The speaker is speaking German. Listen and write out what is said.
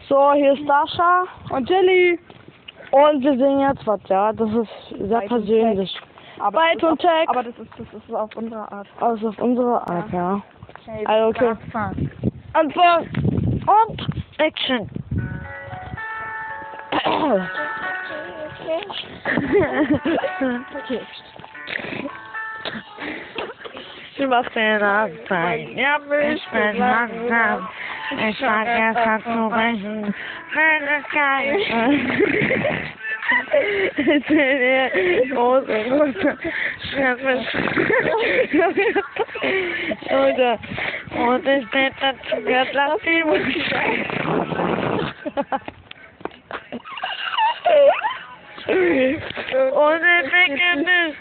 So, hier ist Sascha Und Jelly. und wir sehen jetzt was, ja, das ist sehr Bite persönlich. Aber Bite und Tag. Aber das ist auf unsere Art. Also auf unsere Art, ja. Okay, Also, okay. Anfang und Action. Okay. Du machst den Anfang. Ja, ich bin langsam. Ich vergesse zu brechen. Wenn es geil ist. Ich will dir große und ich bin dazu gehört, lass die Musik. Und ich denke nicht.